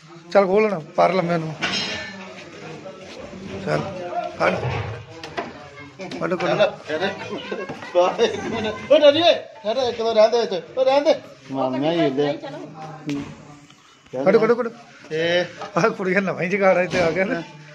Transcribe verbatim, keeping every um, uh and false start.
चल खोलना पर लम्बे नू चल फड़ फड़ को फड़ फड़ फड़ कुड़िया नवा ही जगाड़ आ गया ना